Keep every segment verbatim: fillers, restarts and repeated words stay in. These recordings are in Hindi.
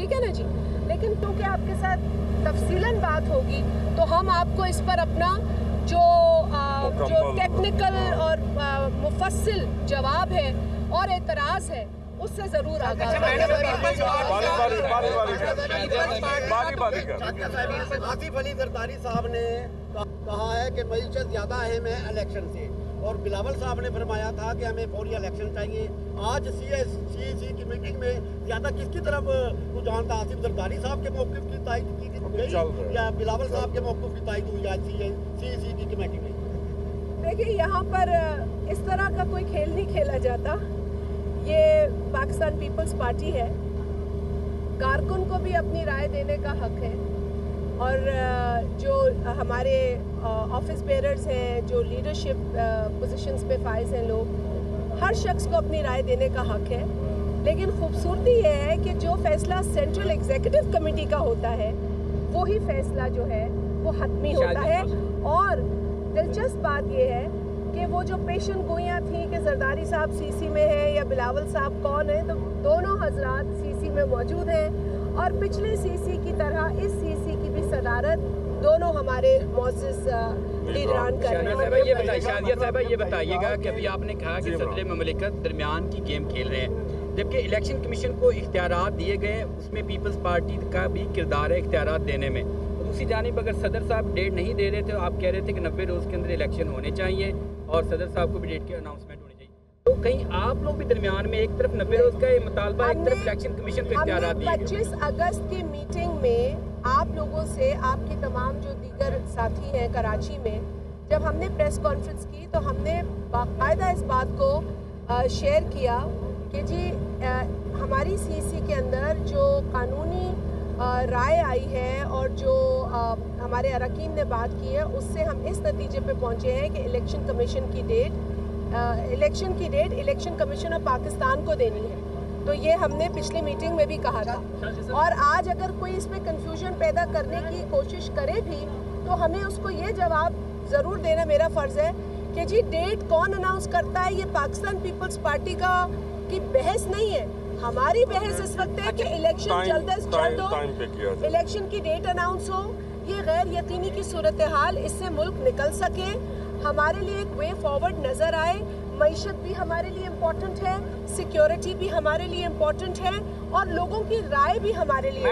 ठीक है ना जी। लेकिन क्योंकि आपके साथ तफसीलन बात होगी तो हम आपको इस पर अपना जो आ, जो टेक्निकल और आ, मुफस्सिल जवाब है और एतराज़ है उससे ज़रूर आगाह। आसिफ अली जरदारी साहब ने कहा है कि मईशत ज़्यादा अहम है इलेक्शन से, और बिलावल साहब ने फरमाया था कि हमें फौरी इलेक्शन चाहिए। आज सी एस सी सी की मीटिंग में ज़्यादा किसकी तरफ रुझान था? आसिफ जरदारी साहब के मौक़िफ़ की तायद की गई या बिलावल साहब के मौक़िफ़ की तायद हुई आज सी सी सी की कमेटी में? देखिए, यहाँ पर इस तरह का कोई खेल नहीं खेला जाता। ये पाकिस्तान पीपल्स पार्टी है, कारकुन को भी अपनी राय देने का हक है, और जो हमारे ऑफिस बेयरर्स हैं, जो लीडरशिप पोजीशंस पे फाइज हैं लोग, हर शख्स को अपनी राय देने का हक है। लेकिन खूबसूरती ये है कि जो फैसला सेंट्रल एग्जीक्यूटिव कमेटी का होता है वही फैसला जो है वो हतमी होता है। और दिलचस्प बात ये है कि वो जो पेशन गोइयाँ थी कि जरदारी साहब सीसी में है या बिलावल साहब कौन है, तो दोनों हजरात सीसी में मौजूद हैं, और पिछले सीसी की तरह इस सीसी की भी सदारत दोनों हमारे मौजूद लीडरान कर रहे हैं। शादिया साहबा, ये बताइएगा कि अभी आपने कहा कि सदर ममलिकत दरमियान की गेम खेल रहे हैं, जबकि इलेक्शन कमीशन को इख्तियारात दिए गए, उसमें पीपल्स पार्टी का भी किरदार है इख्तियारात देने में। दूसरी जानिब अगर सदर साहब डेट नहीं दे रहे थे तो आप कह रहे थे कि नब्बे रोज़ के अंदर इलेक्शन होने चाहिए और सदर साहब को भी डेट की अनाउंसमेंट होनी चाहिए, तो कहीं आप लोग भी दरमियान में एक तरफ नब्बे रोज़ का मुतालबा, एक तरफ इलेक्शन कमीशन को इख्तियारात दिए। पच्चीस अगस्त की मीटिंग में आप लोगों से, आपके तमाम जो दीगर साथी हैं कराची में, जब हमने प्रेस कॉन्फ्रेंस की तो हमने बाकायदा इस बात को शेयर किया कि जी आ, हमारी सीसी के अंदर जो कानूनी राय आई है और जो आ, हमारे अरकान ने बात की है, उससे हम इस नतीजे पे पहुंचे हैं कि इलेक्शन कमीशन की डेट आ, इलेक्शन की date election commission of Pakistan को देनी है। तो ये हमने पिछली मीटिंग में भी कहा था, और आज अगर कोई इस पे कंफ्यूजन पैदा करने की कोशिश करे भी तो हमें उसको ये जवाब ज़रूर देना मेरा फ़र्ज़ है कि जी डेट कौन अनाउंस करता है, ये पाकिस्तान पीपल्स पार्टी का की बहस नहीं है। हमारी बहस इस वक्त है कि इलेक्शन जल्द अज जल्द हो, इलेक्शन की डेट अनाउंस हो। ये गैर यकीनी की सूरत हाल, इससे मुल्क निकल सके, हमारे लिए एक वे फॉरवर्ड नज़र आए। मईशत भी हमारे लिए इम्पोर्टेंट है, सिक्योरिटी भी हमारे लिए इम्पोर्टेंट है, और लोगों की राय भी हमारे लिए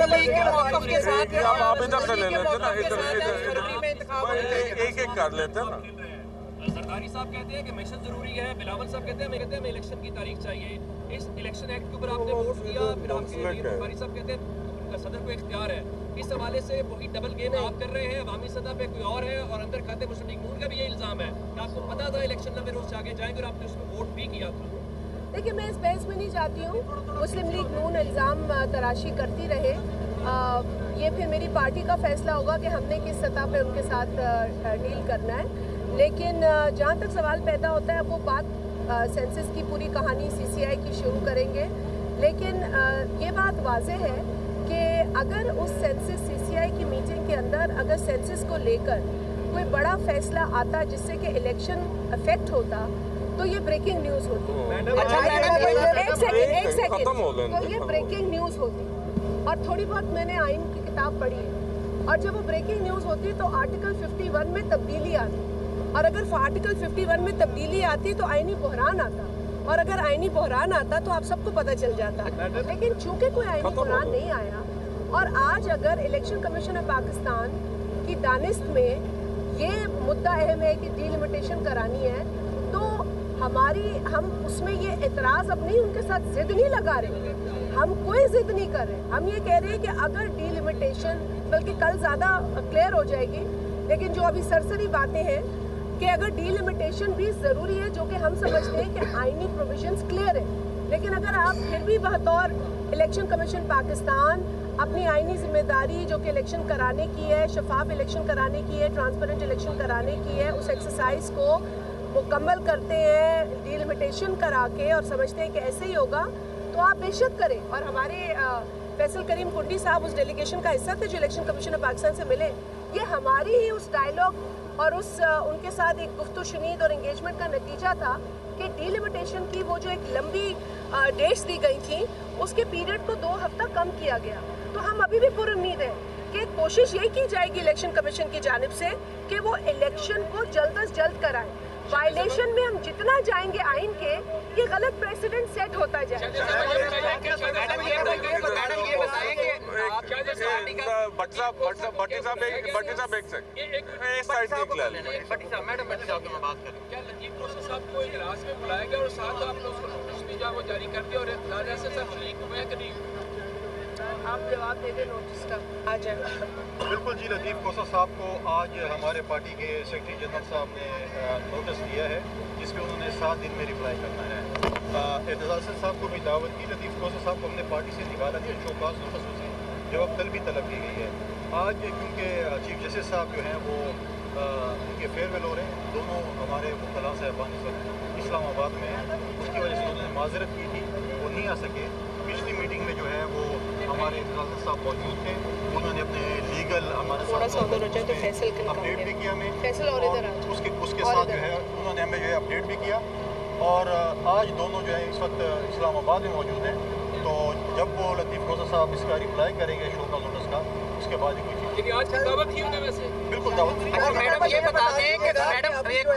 जरदारी साहब कहते हैं कि मिशन जरूरी है, बिलावल साहब कहते हैं मैं कहते हैं हमें इलेक्शन की तारीख चाहिए। इस इलेक्शन एक्ट के ऊपर आपने वोट किया, फिर आपके बुखारी साहब कहते हैं सदर को इख्तियार है। इस हवाले से वही डबल गेम आप कर रहे हैं, अवामी सतह पे कोई और है और अंदर खाते मुस्लिम लीग नून का भी ये इल्ज़ाम है कि आपको पता था इलेक्शन नब्बे रोज से आगे जाएंगे और आपने उसमें वोट भी किया था। देखिए, मैं इस बहस में नहीं जाती हूँ, मुस्लिम लीग नून इल्ज़ाम तराशी करती रहे, आ, ये फिर मेरी पार्टी का फैसला होगा कि हमने किस सतह पे उनके साथ डील करना है। लेकिन जहाँ तक सवाल पैदा होता है वो बात सेंसस की पूरी कहानी सीसीआई की शुरू करेंगे, लेकिन आ, ये बात वाज़ेह है कि अगर उस सेंसस सीसीआई की मीटिंग के अंदर अगर सेंसस को लेकर कोई बड़ा फैसला आता जिससे कि इलेक्शन अफेक्ट होता तो ये ब्रेकिंग न्यूज़ होती। एक सेकेंड एक सेकेंड तो ये ब्रेकिंग न्यूज़ होती, और थोड़ी बहुत मैंने आइन की किताब पढ़ी है, और जब वो ब्रेकिंग न्यूज़ होती तो आर्टिकल फिफ्टी वन में तब्दीली आती, और अगर आर्टिकल फिफ्टी वन में तब्दीली आती तो आईनी बहरान आता, और अगर आईनी बहरान आता तो आप सबको पता चल जाता। लेकिन चूंकि कोई आईनी बहरान नहीं आया, और आज अगर इलेक्शन कमीशन ऑफ पाकिस्तान की दानिस्त में ये मुद्दा अहम है कि डीलिमिटेशन करानी है, तो हमारी हम उसमें ये एतराज़ अब नहीं, उनके साथ जिद नहीं लगा रहे, हम कोई जिद नहीं कर रहे। हम ये कह रहे हैं कि अगर डीलिमिटेशन, बल्कि कल ज़्यादा क्लियर हो जाएगी, लेकिन जो अभी सरसरी बातें हैं कि अगर डीलिमिटेशन भी ज़रूरी है, जो कि हम समझते हैं कि आईनी प्रोविजंस क्लियर है, लेकिन अगर आप फिर भी बतौर इलेक्शन कमीशन पाकिस्तान अपनी आईनी जिम्मेदारी जो कि इलेक्शन कराने की है, शफाफ इलेक्शन कराने की है, ट्रांसपेरेंट इलेक्शन कराने की है, उस एक्सरसाइज को मुकम्मल करते हैं डीलिमिटेशन करा के और समझते हैं कि ऐसे ही होगा, तो आप बेशक करें। और हमारे फैसल करीम कुंडी साहब उस डेलीगेशन का हिस्सा थे जो इलेक्शन कमीशन ऑफ पाकिस्तान से मिले। ये हमारी ही उस डायलॉग और उस उनके साथ एक गुफ्तगू शुनीद और एंगेजमेंट का नतीजा था कि कि डिलिमिटेशन की वो जो एक लंबी डेट्स दी गई थी उसके पीरियड को दो हफ्ता कम किया गया। तो हम अभी भी पूरी उम्मीद है कि कोशिश यही की जाएगी इलेक्शन कमीशन की जानिब से कि वो इलेक्शन को जल्द अज जल्द कराएं। वायलेशन में हम जितना जाएंगे आइन के, ये गलत प्रेसिडेंट सेट होता जाए। आप जवाब दे दें नोटिस का आ जाए। बिल्कुल जी, लतीफ़ खोसा साहब को आज हमारे पार्टी के सेक्रेटरी जनरल साहब ने नोटिस दिया है जिसमें उन्होंने सात दिन में रिप्लाई करना है। एतजाज़ साहब को भी दावत की, लतीफ़ खोसा साहब को हमने पार्टी से निकाला दिया, शोकाज नोटिस से जवाब तलब भी तलब की गई है। आज क्योंकि चीफ जस्टिस साहब जो हैं वो उनके फेयरवेल हो रहे हैं, दोनों हमारे मुख्तला साहबान इस वक्त इस्लामाबाद में हैं, उसकी वजह से उन्होंने माजरत की थी, वो नहीं आ सके। पिछली मीटिंग में जो है वो हमारे एतजाज़ साहब मौजूद थे, उन्होंने अपने लीगल हमारे साथ अपडेट भी किया हमें, फैसल और इधर उसके उसके साथ जो है उन्होंने हमें जो है अपडेट भी किया। और आज दोनों जो है इस वक्त इस्लामाबाद में मौजूद हैं। तो जब वो लतीफ़ खोसा साहब इसका रिप्लाई करेंगे शोका नोटिस का, उसके बाद ही कोई चीज़ आज दावत थी उन्हें वैसे बिल्कुल दावत थी। मैडम ये बता दें कि मैडम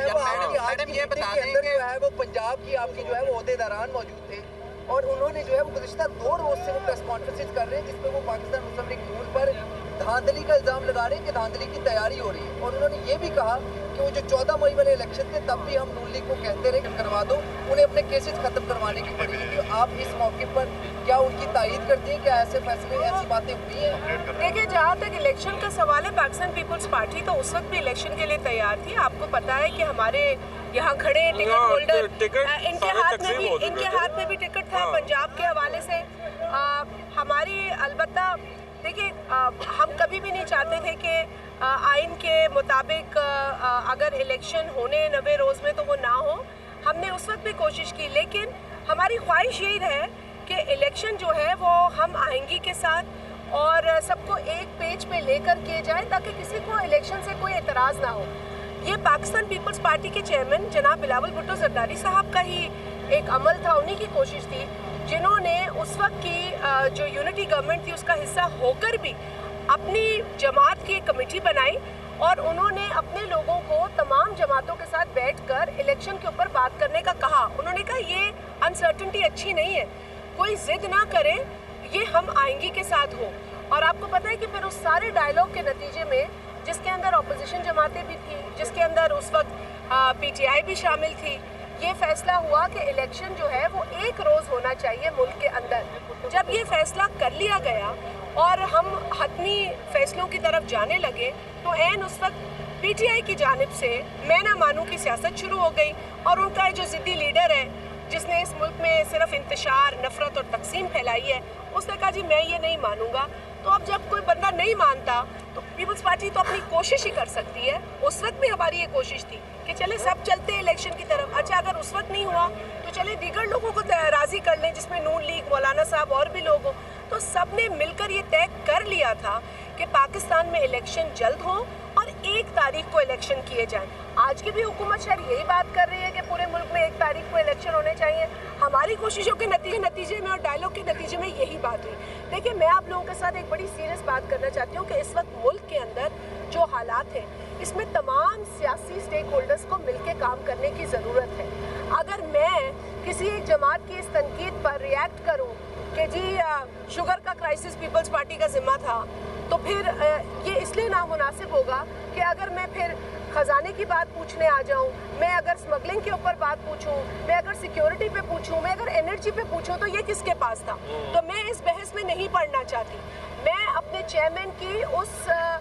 मैडम ये बता दें कि जो है वो पंजाब की आपकी जो है वो ओहदेदारान मौजूद थे और उन्होंने जो है वो गुज़िश्ता दो रोज़ से वो प्रेस कॉन्फ्रेंस कर रहे हैं जिसमें वो पाकिस्तान मुस्लिम लीग नून पर धांधली का इल्ज़ाम लगा रहे हैं कि धांधली की तैयारी हो रही है। और उन्होंने ये भी कहा कि वो जो चौदह मई वाले इलेक्शन थे तब भी हम नून लीग को कहते रहे कि करवा दो, उन्हें अपने केसेस ख़त्म करवाने की पड़ी। तो आप इस मौके पर क्या उनकी तायीद करती हैं? क्या ऐसे फैसले ऐसी बातें हुई हैं? देखिए, जहाँ तक इलेक्शन का सवाल है, पाकिस्तान पीपल्स पार्टी तो उस वक्त भी इलेक्शन के लिए तैयार थी। आपको पता है कि हमारे यहाँ खड़े टिकट होल्डर, इनके हाथ में भी इनके हाथ में भी टिकट था पंजाब के हवाले से। आ, हमारी अलबत्ता देखिए, हम कभी भी नहीं चाहते थे कि आ, आइन के मुताबिक आ, अगर इलेक्शन होने नब्बे रोज़ में तो वो ना हो। हमने उस वक्त भी कोशिश की, लेकिन हमारी ख्वाहिश यही है कि इलेक्शन जो है वो हम आएंगी के साथ और सबको एक पेज पे लेकर किए जाए ताकि किसी को इलेक्शन से कोई एतराज़ ना हो। ये पाकिस्तान पीपल्स पार्टी के चेयरमैन जनाब बिलावल भुट्टो जरदारी साहब का ही एक अमल था, उन्हीं की कोशिश थी, जिन्होंने उस वक्त की जो यूनिटी गवर्नमेंट थी उसका हिस्सा होकर भी अपनी जमात की एक कमेटी बनाई और उन्होंने अपने लोगों को तमाम जमातों के साथ बैठकर इलेक्शन के ऊपर बात करने का कहा। उन्होंने कहा ये अनसर्टनिटी अच्छी नहीं है, कोई जिद ना करे, ये हम आएंगी के साथ हो। और आपको पता है कि फिर उस सारे डायलॉग के नतीजे में, जिसके अंदर अपोजिशन जमातें भी थी, जिसके अंदर उस वक्त पीटीआई भी शामिल थी, ये फैसला हुआ कि इलेक्शन जो है वो एक रोज़ होना चाहिए मुल्क के अंदर। जब ये फैसला कर लिया गया और हम हतमी फैसलों की तरफ जाने लगे तो ऐन उस वक्त पीटीआई की जानिब से मैं ना मानूं की सियासत शुरू हो गई और उनका जो ज़िद्दी लीडर है जिसने इस मुल्क में सिर्फ इंतशार, नफरत और तकसीम फैलाई है, उसने कहा जी मैं ये नहीं मानूंगा। तो अब जब कोई बंदा नहीं मानता तो पीपल्स पार्टी तो अपनी कोशिश ही कर सकती है। उस वक्त भी हमारी ये कोशिश थी कि चले सब चलते हैं इलेक्शन की तरफ। अच्छा, अगर उस वक्त नहीं हुआ तो चले दीगर लोगों को राज़ी कर लें, जिसमें नून लीग, मौलाना साहब और भी लोग हों। तो सब ने मिलकर ये तय कर लिया था कि पाकिस्तान में इलेक्शन जल्द हो और एक तारीख को इलेक्शन किए जाएं। आज की भी हुकूमत शायद यही बात कर रही है कि पूरे मुल्क में एक तारीख को इलेक्शन होने चाहिए। हमारी कोशिशों के नतीजे नतीजे में और डायलॉग के नतीजे में यही बात हुई। देखिए, मैं आप लोगों के साथ एक बड़ी सीरियस बात करना चाहती हूँ कि इस वक्त मुल्क के अंदर जो हालात हैं, इसमें तमाम सियासी स्टेक होल्डर्स को मिलकर काम करने की ज़रूरत है। अगर मैं किसी एक जमात की इस तनकीद पर रिएक्ट करूँ कि जी शुगर का क्राइसिस पीपल्स पार्टी का जिम्मा था, तो फिर ये इसलिए नामुनासिब होगा कि अगर मैं फिर ख़जाने की बात पूछने आ जाऊं, मैं अगर स्मगलिंग के ऊपर बात पूछूं, मैं अगर सिक्योरिटी पे पूछूं, मैं अगर एनर्जी पे पूछूं, तो ये किसके पास था? तो मैं इस बहस में नहीं पढ़ना चाहती। मैं अपने चेयरमैन की उस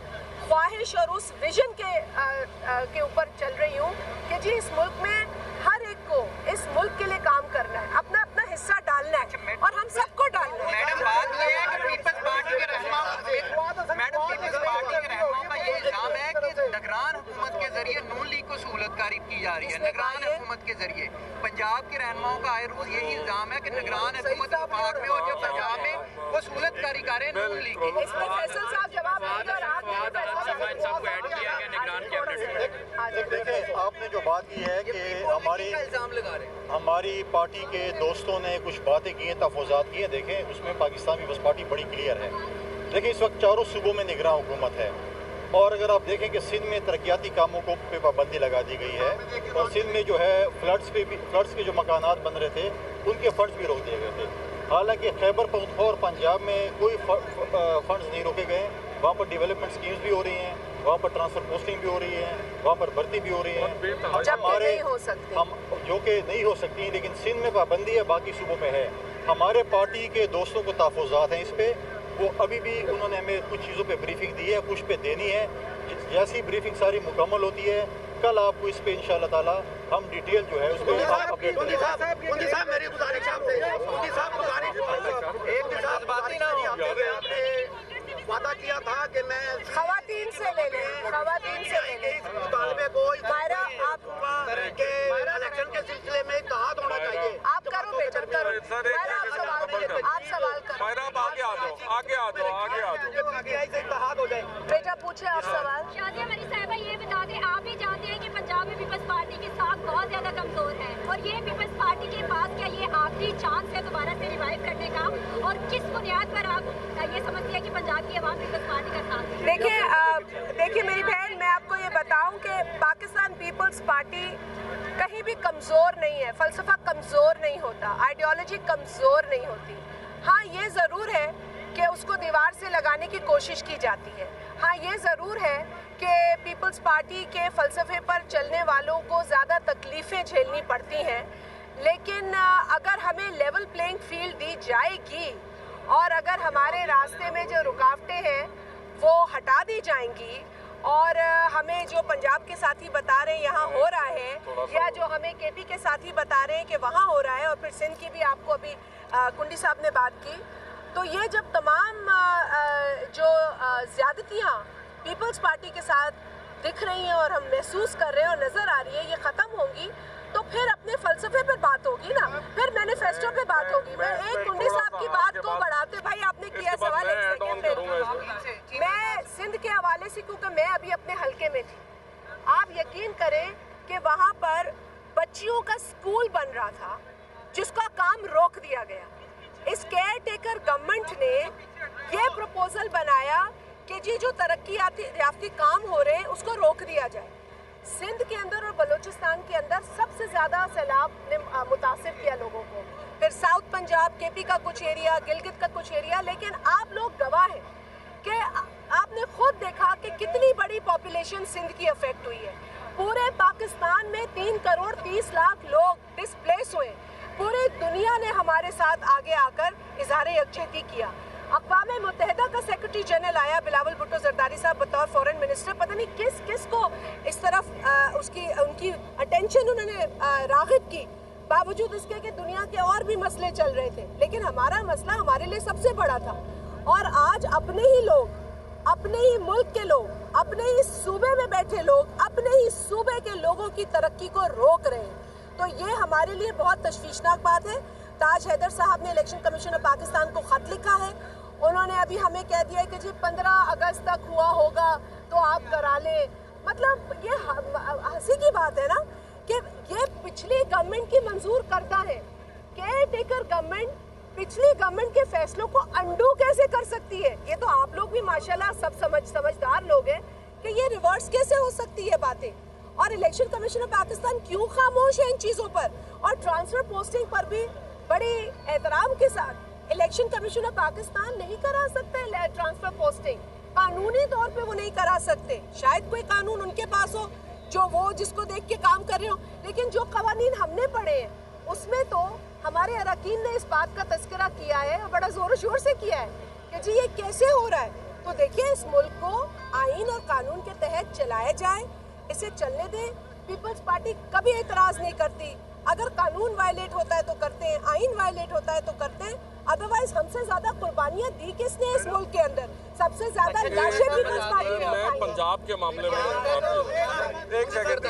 ख्वाहिश और उस विजन के आ, आ, के ऊपर चल रही हूँ कि जी इस मुल्क में हर एक को इस मुल्क के लिए काम करना है, अपना अपना हिस्सा डालना है और हम सबको डालना है। मैडम, बात यह है कि पीपल्स पार्टी के रहनुमा मैडम पीपल्स पार्टी के रहनुमाओं का ये इल्जाम है कि निगरान हुकूमत के जरिए नून लीग को सहूलतकारी की जा रही है। निगरान हुकूमत के जरिए पंजाब के रहनुमाओं का आए रोज यही इल्जाम है कि निगरान हुकूमत वफाक में और जो पंजाब में वो सहूलतकारी करें नून लीग की। इसमें फैसल साहब जवाब देंगे और आप सबको ऐड किया गया निगरान कैबिनेट। देखिए, आपने जो बात की है कि हमारी इल्जाम लगा रहे हैं, हमारी पार्टी के दोस्तों ने कुछ बातें की हैं, तफावज़ात किए, देखें उसमें पाकिस्तान पीपल्स पार्टी बड़ी क्लियर है। देखिए, इस वक्त चारों सूबों में निगरान हुकूमत है और अगर आप देखें कि सिंध में तरक्याती कामों को पे पाबंदी लगा दी गई है और सिंध में जो है फ्लड्स पे भी फ्लड्स के जो मकानात बन रहे थे उनके फंड्स भी रोक दिए गए थे। हालांकि खैबर पख्तूनख्वा और पंजाब में कोई फंड्स नहीं रोके गए, वहाँ पर डेवलपमेंट स्कीम्स भी हो रही हैं, वहाँ पर ट्रांसफर पोस्टिंग भी हो रही है, वहाँ पर भर्ती भी हो रही है। हमारे हम जो कि नहीं हो सकती, लेकिन सिंध में पाबंदी है, बाकी सूबों में है। हमारे पार्टी के दोस्तों को तहफ़्फ़ुज़ात हैं इस पर, वो अभी भी उन्होंने हमें कुछ चीज़ों पे ब्रीफिंग दी है, कुछ पे देनी है। जैसी ब्रीफिंग सारी मुकम्मल होती है, कल आपको इस पे इंशाअल्लाह ताला हम डिटेल जो है उस पर अपडेट मेरी गुजारिश आपसे, साहब गुजारिश एक के साथ बात ही ना आपने वादा किया था कि मैं खवातीन से ले लें, खवातीन से ले लें। इस मुतालबे को मायरा, आप के इलेक्शन के सिलसिले में इत्तेहाद होना चाहिए। आप करो बेटा, करो। मायरा, आप सवाल करो, आप सवाल करो। मायरा, आप आगे आ जाओ, आगे आ जाओ, आगे आ जाओ। पीटीआई से इत्तेहाद हो जाए। बेटा पूछे आप सवाल। शादिया मरी साहिबा, ये बता दें, आप भी जानते हैं कि पंजाब में पीपल्स पार्टी की साख बहुत ज्यादा कमजोर है और ये पीपल्स पार्टी के पास क्या ये आखिरी चांस है दोबारा से रिवाइव करने का, और किस बुनियाद पर आप ये समझती है कि पंजाब की आवाम पीपल्स पार्टी का साथ? देखिए देखिए मेरी बहन, मैं आपको ये बताऊं कि पाकिस्तान पीपल्स पार्टी कहीं भी कमज़ोर नहीं है, फ़लसफ़ा कमज़ोर नहीं होता, आइडियोलॉजी कमज़ोर नहीं होती। हाँ, ये ज़रूर है कि उसको दीवार से लगाने की कोशिश की जाती है। हाँ, ये ज़रूर है कि पीपल्स पार्टी के फ़लसफ़े पर चलने वालों को ज़्यादा तकलीफ़ें झेलनी पड़ती हैं, लेकिन अगर हमें लेवल प्लेइंग फील्ड दी जाएगी और अगर हमारे रास्ते में जो रुकावटें हैं वो हटा दी जाएंगी और हमें जो पंजाब के साथी बता रहे हैं यहाँ हो रहा है, या जो हमें केपी के साथी बता रहे हैं कि वहाँ हो रहा है, और फिर सिंध की भी आपको अभी आ, कुंडी साहब ने बात की, तो ये जब तमाम आ, जो ज़्यादतियाँ पीपल्स पार्टी के साथ दिख रही हैं और हम महसूस कर रहे हैं और नज़र आ रही है, ये ख़त्म होंगी तो फिर अपने फ़लसफ़े पर बात होगी ना, फिर मैनिफेस्टो पे बात होगी। मैं एक कुंडी साहब की बात को बढ़ाते, भाई आपने किया सवाल, एक सेकंड मैं सिंध के हवाले से, क्योंकि मैं अभी अपने हलके में थी, आप यकीन करें कि वहाँ पर बच्चियों का स्कूल बन रहा था जिसका काम रोक दिया गया। इस केयर टेकर गवर्नमेंट ने ये प्रपोजल बनाया कि जी जो तरक्की याफ्ती काम हो रहे हैं उसको रोक दिया जाए। सिंध के अंदर और बलूचिस्तान के अंदर सबसे ज़्यादा सैलाब ने मुतासिर किया लोगों को, फिर साउथ पंजाब, केपी का कुछ एरिया, गिलगित का कुछ एरिया, लेकिन आप लोग गवाह हैं कि आपने खुद देखा कि कितनी बड़ी पॉपुलेशन सिंध की अफेक्ट हुई है। पूरे पाकिस्तान में तीन करोड़ तीस लाख लोग डिस्प्लेस हुए, पूरी दुनिया ने हमारे साथ आगे आकर इजहार यकजहती किया। अक़वाम मुत्तहिदा का सेक्रेटरी जनरल आया, बिलावल भुट्टो ज़रदारी साहब बतौर फॉरेन मिनिस्टर, पता नहीं किस किस को इस तरफ आ, उसकी उनकी अटेंशन उन्होंने राग़िब की, बावजूद इसके कि दुनिया के और भी मसले चल रहे थे, लेकिन हमारा मसला हमारे लिए सबसे बड़ा था। और आज अपने ही लोग, अपने ही मुल्क के लोग, अपने ही सूबे में बैठे लोग, अपने ही सूबे के लोगों की तरक्की को रोक रहे हैं, तो ये हमारे लिए बहुत तशवीशनाक बात है। ताज हैदर साहब ने इलेक्शन कमीशन ऑफ पाकिस्तान को ख़त लिखा है, उन्होंने अभी हमें कह दिया कि जी पंद्रह अगस्त तक हुआ होगा तो आप करा लें। मतलब ये हंसी की बात है ना कि ये पिछली गवर्नमेंट की मंजूर करता है। केयर टेकर गवर्नमेंट पिछली गवर्नमेंट के फैसलों को अंडू कैसे कर सकती है? ये तो आप लोग भी माशाल्लाह सब समझ समझदार लोग हैं कि ये रिवर्स कैसे हो सकती है बातें। और इलेक्शन कमीशन ऑफ पाकिस्तान क्यों खामोश है इन चीज़ों पर? और ट्रांसफर पोस्टिंग पर भी बड़ी एहतराम के साथ इलेक्शन कमीशन ऑफ पाकिस्तान नहीं करा सकते ट्रांसफर पोस्टिंग, कानूनी तौर पे वो नहीं करा सकते। शायद कोई कानून उनके पास हो जो वो जिसको देख के काम कर रहे हो, लेकिन जो कवानीन हमने पढ़े हैं उसमें तो हमारे अरकान ने इस बात का तस्करा किया है और बड़ा जोर शोर से किया है कि जी ये कैसे हो रहा है। तो देखिए, इस मुल्क को आइन और कानून के तहत चलाया जाए, इसे चलने दें। पीपल्स पार्टी कभी एतराज़ नहीं करती, अगर कानून वायलेट होता है तो करते हैं, आइन वायलेट होता है तो करते हैं, अदरवाइज हमसे ज्यादा कुर्बानियां दी किसने इस मुल्क के अंदर? सबसे ज्यादा लाशें पीपल्स पार्टी ने उठाई हैं। पंजाब के मामले में एक सेकंड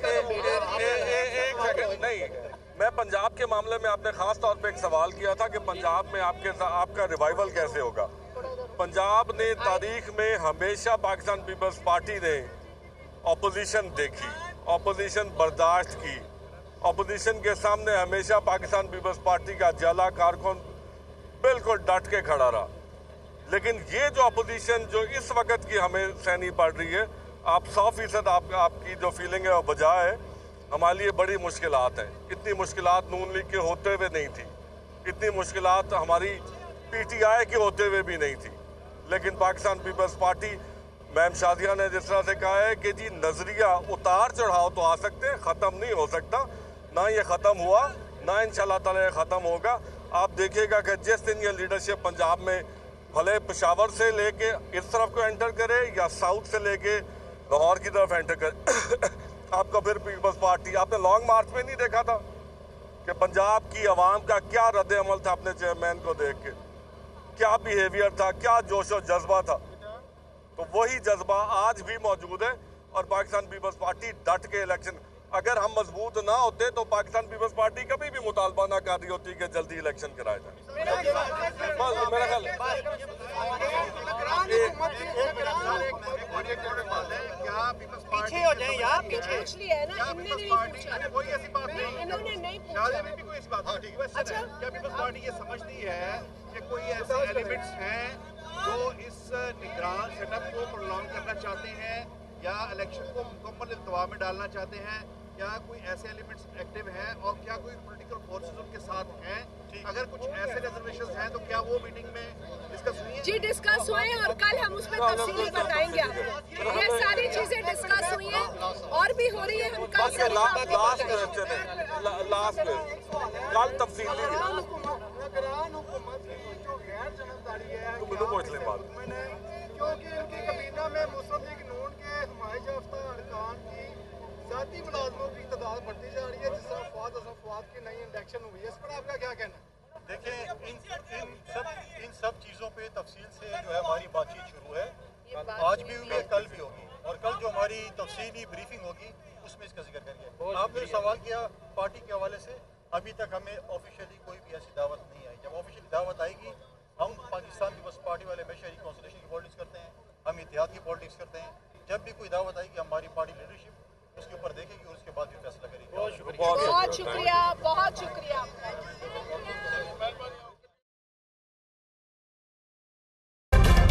एक सेकंड नहीं, मैं पंजाब के मामले में आपने खास तौर पे एक सवाल किया था कि पंजाब में आपके आपका रिवाइवल कैसे होगा। पंजाब ने तारीख में हमेशा पाकिस्तान पीपल्स पार्टी ने ऑपोजिशन देखी, ऑपोजिशन बर्दाश्त की, ऑपोजिशन के सामने हमेशा पाकिस्तान पीपल्स पार्टी का जला कारकुन बिल्कुल डट के खड़ा रहा। लेकिन ये जो अपोजिशन जो इस वक्त की हमें सहनी पड़ रही है, आप सौ फीसद आप, आपकी जो फीलिंग है वो बजाय है। हमारे लिए बड़ी मुश्किलात हैं। इतनी मुश्किलात नून लीग के होते हुए नहीं थी, इतनी मुश्किलात हमारी पीटीआई के होते हुए भी नहीं थी। लेकिन Pakistan Peoples Party, ma'am Shadia ने जिस तरह से कहा है कि जी नजरिया उतार चढ़ाव तो आ सकते हैं, ख़त्म नहीं हो सकता। ना ये ख़त्म हुआ, ना इंशाल्लाह ताला ये ख़त्म होगा। आप देखिएगा कि जिस दिन ये लीडरशिप पंजाब में भले पेशावर से लेके इस तरफ को एंटर करे या साउथ से लेके लाहौर की तरफ एंटर करे आपका फिर पीपल्स पार्टी, आपने लॉन्ग मार्च में नहीं देखा था कि पंजाब की आवाम का क्या रद्द अमल था अपने चेयरमैन को देख के, क्या बिहेवियर था, क्या जोश और जज्बा था। तो वही जज्बा आज भी मौजूद है और पाकिस्तान पीपल्स पार्टी डट के इलेक्शन, अगर हम मजबूत ना होते तो पाकिस्तान पीपल्स पार्टी कभी भी मुतालबा ना कर रही होती कि जल्दी इलेक्शन कराया जाए। मेरा ख्याल पीछे हो जाए यार, पीछे पूछ लिया है ना, इनने नहीं पूछा, कोई ऐसी बात नहीं, इन्होंने नहीं पूछा। भी कोई ऐसी बात नहीं। अच्छा, क्या पीपल्स पार्टी ये समझती है कि कोई ऐसे एलिमेंट्स हैं जो इस निगरान सेटअप को प्रोलॉन्ग करना चाहते हैं या इलेक्शन को मुकम्मल इल्तवा में डालना चाहते हैं? क्या कोई ऐसे एलिमेंट्स एक्टिव हैं और क्या कोई पॉलिटिकल फोर्सेस उनके साथ हैं? अगर कुछ ऐसे रिजर्वेशंस हैं तो क्या वो मीटिंग में डिस्कस हुई है? जी डिस्कस हुए और कल हम उसमें तफसीली बताएंगे आपको। ये सारी चीजें डिस्कस हुई हैं और भी हो रही है, हम कल से लास्ट लास्ट कल तफसीली पूछ लें बात, क्योंकि इनकी कबीना में मुस्लिम लीग नून के हमायत याफ्ता अरकान की जाती मुलाजमों की तादाद बढ़ती जा रही है, जिस तरह फवाद हसन फवाद की नई इंडक्शन हुई है, इस पर आपका क्या कहना है? देखिए, इन इन सब इन सब चीज़ों पे तफसील से जो है हमारी बातचीत शुरू है, आज भी हुई है, कल भी होगी और कल जो हमारी तफसीली ब्रीफिंग होगी उसमें इसका जिक्र करेंगे। आपने सवाल किया पार्टी के हवाले से, अभी तक हमें ऑफिशियली कोई भी ऐसी दावत नहीं आई। जब ऑफिशियली दावत आएगी हम पाकिस्तान पीपल्स पार्टी वाले में शहरी काउंसिलेशन की पॉलिटिक्स करते हैं, हम इत्तेहाद की पॉलिटिक्स करते हैं। जब भी कोई दावत आएगी हमारी पार्टी लीडरशिप उसके ऊपर देखेगी और उसके बाद भी फैसला करेगी। बहुत शुक्रिया, बहुत शुक्रिया।